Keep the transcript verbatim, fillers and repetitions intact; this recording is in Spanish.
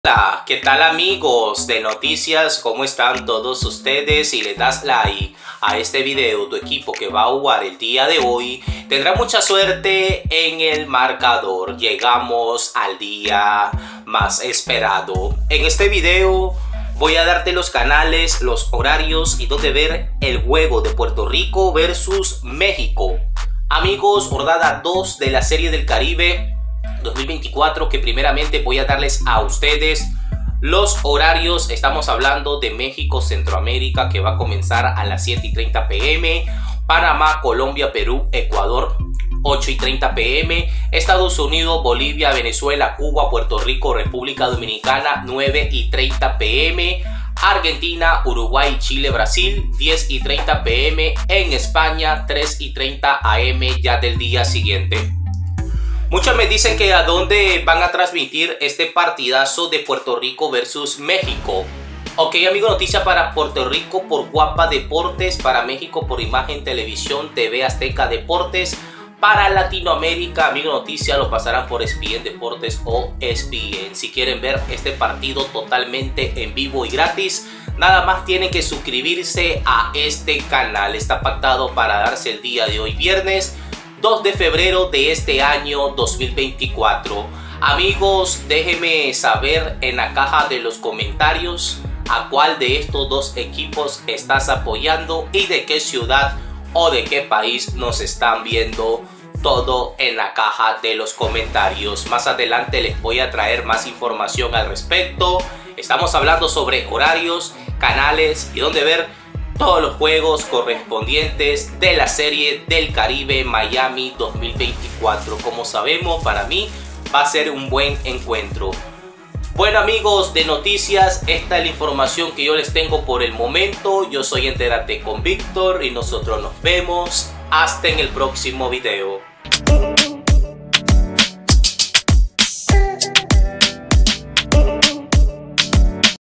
Hola, ¿qué tal amigos de noticias? ¿Cómo están todos ustedes? Si le das like a este video, tu equipo que va a jugar el día de hoy tendrá mucha suerte en el marcador. Llegamos al día más esperado. En este video voy a darte los canales, los horarios y donde ver el juego de Puerto Rico versus México. Amigos, jornada dos de la Serie del Caribe dos mil veinticuatro, que primeramente voy a darles a ustedes los horarios. Estamos hablando de México, Centroamérica, que va a comenzar a las siete y treinta p m Panamá, Colombia, Perú, Ecuador, ocho y treinta p m Estados Unidos, Bolivia, Venezuela, Cuba, Puerto Rico, República Dominicana, nueve y treinta p m Argentina, Uruguay, Chile, Brasil, diez y treinta p m En España, tres y treinta a m ya del día siguiente. Muchos me dicen que a dónde van a transmitir este partidazo de Puerto Rico versus México. Ok, amigo, noticia para Puerto Rico por Guapa Deportes, para México por Imagen Televisión, T V Azteca Deportes, para Latinoamérica, amigo, noticia lo pasarán por E S P N Deportes o E S P N. Si quieren ver este partido totalmente en vivo y gratis, nada más tienen que suscribirse a este canal. Está pactado para darse el día de hoy, viernes dos de febrero de este año dos mil veinticuatro. Amigos, déjenme saber en la caja de los comentarios a cuál de estos dos equipos estás apoyando y de qué ciudad o de qué país nos están viendo. Todo en la caja de los comentarios. Más adelante les voy a traer más información al respecto. Estamos hablando sobre horarios, canales y dónde ver todos los juegos correspondientes de la Serie del Caribe Miami dos mil veinticuatro. Como sabemos, para mí va a ser un buen encuentro. Bueno, amigos de noticias, esta es la información que yo les tengo por el momento. Yo soy Entérate con Víctor y nosotros nos vemos hasta en el próximo video.